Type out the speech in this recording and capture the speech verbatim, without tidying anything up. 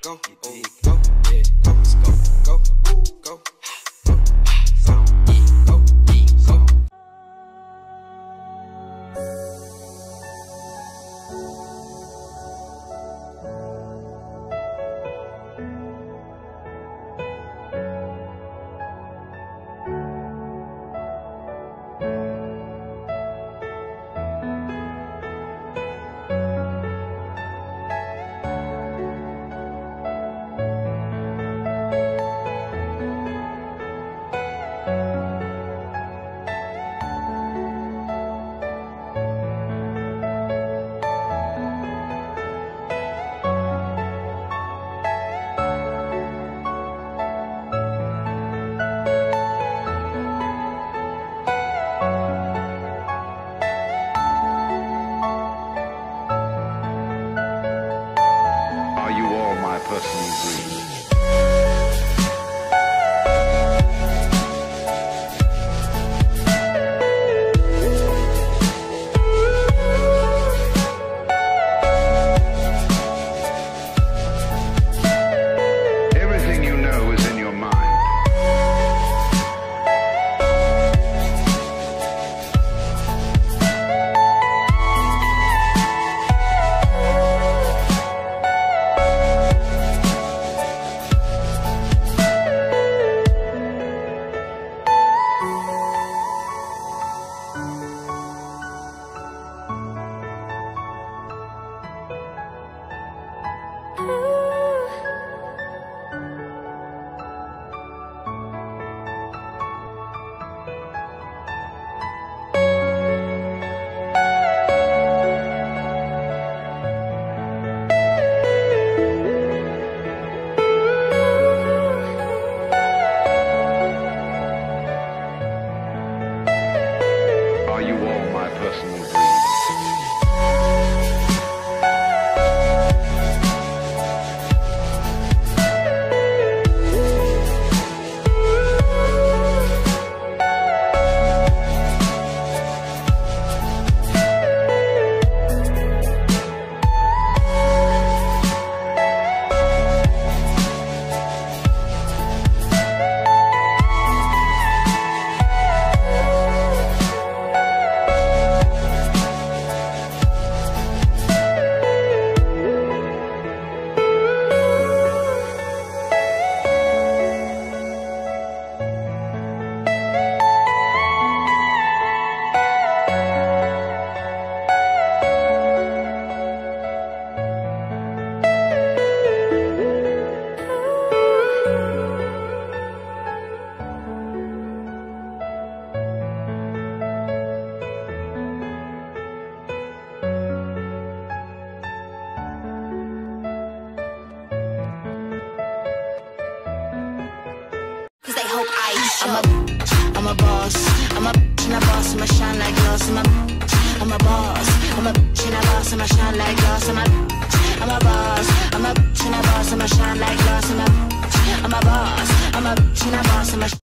go, oh, go, yeah, go, let's go, go, woo, go, go, so, yeah, go, yeah, go. Are you all my personal dreams? Everything you know is in your mind. Are you all my personal dreams? They hope I I'm a, I'm a boss, I'm a and a boss, I'ma shine like glass. I'm a, I'm a boss, I'm a and a boss, I'ma shine like glass. I'm a, I'm a boss, I'm a and a boss, I'ma shine like glass. I'm a, I'm a boss, I'm a and a boss, I'ma